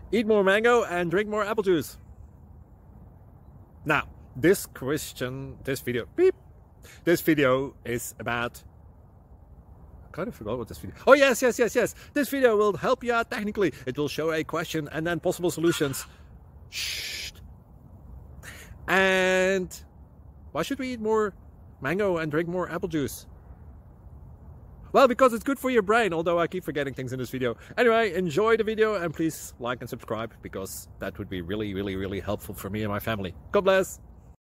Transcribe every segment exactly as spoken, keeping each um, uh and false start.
Eat more mango and drink more apple juice. Now, this question, this video, beep, this video is about, I kind of forgot what this video, oh yes, yes, yes, yes, this video will help you out technically. It will show a question and then possible solutions. Shh. And why should we eat more mango and drink more apple juice? Well, because it's good for your brain, although I keep forgetting things in this video. Anyway, enjoy the video and please like and subscribe, because that would be really, really, really helpful for me and my family. God bless!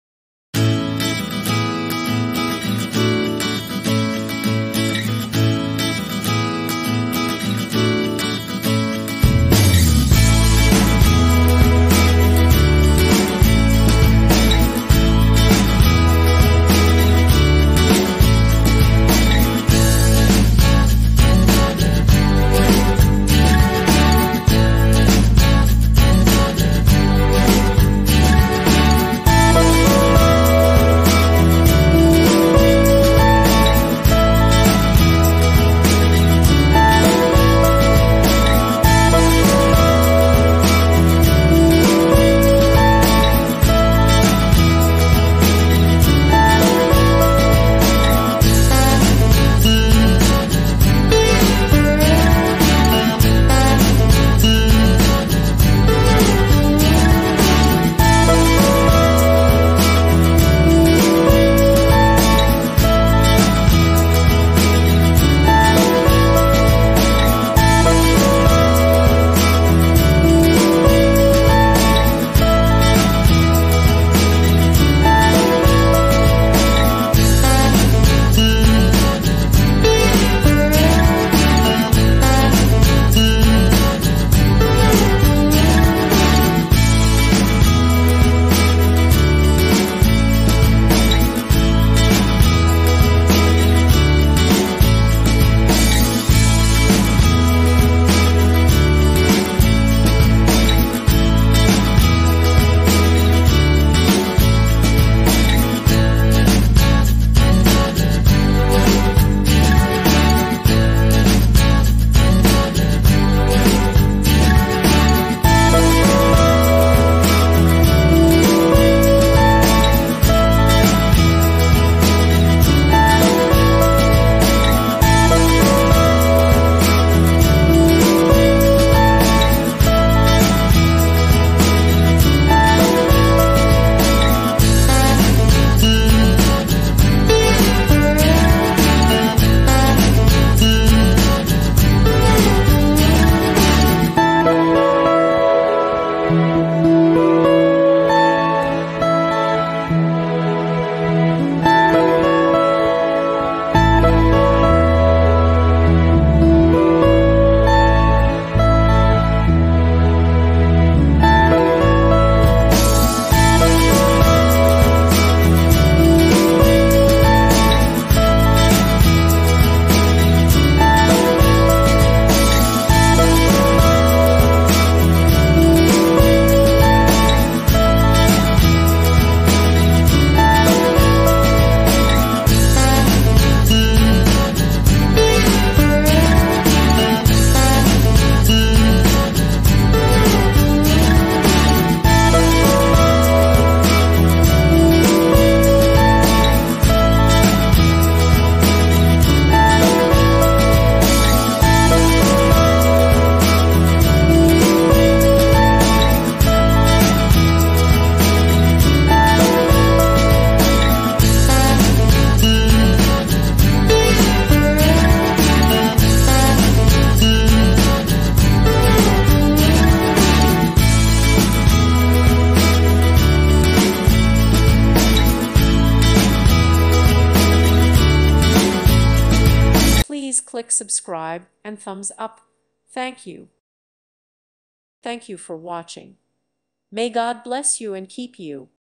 click subscribe and thumbs up. Thank you. Thank you for watching. May God bless you and keep you.